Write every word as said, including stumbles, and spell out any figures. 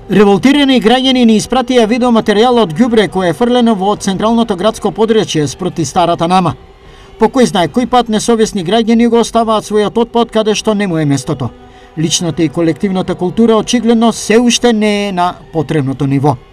Револтирани граѓани ни испратија видеоматеријал од ѓубре кое е фрлено во централното градско подречје спроти Старата Нама. По кој знае кој пат несовесни граѓани го оставаат својот отпад каде што не му е местото. Личната и колективната култура очигледно се уште не е на потребното ниво.